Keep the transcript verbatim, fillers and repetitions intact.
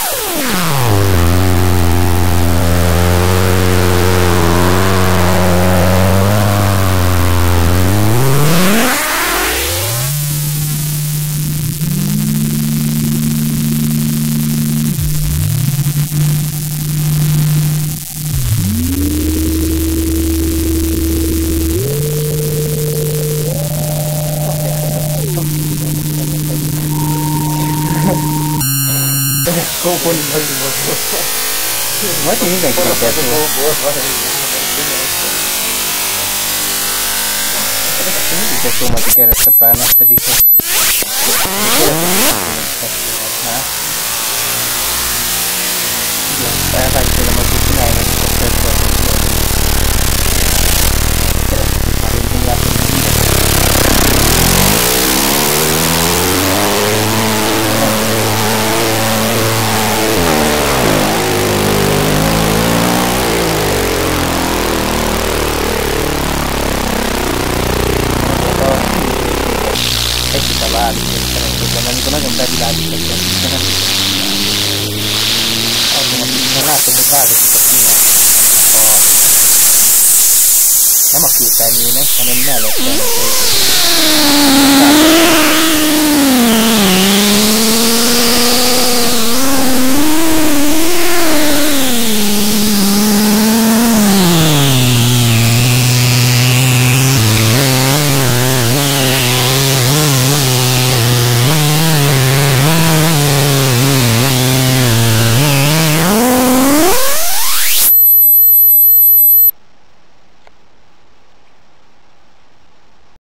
Vagy mindenki kezdő. Mindig beszélmatik erre a párnak, pedig a... Elvágy tőlem, hogy csinálj meg a tesztet. Én látom, hogy válik, és szerencsében, amikor nagyon bevilágított a szívenek. Azon, amikor látom, hogy változik a színe. Nem a képernyőnek, hanem mellett.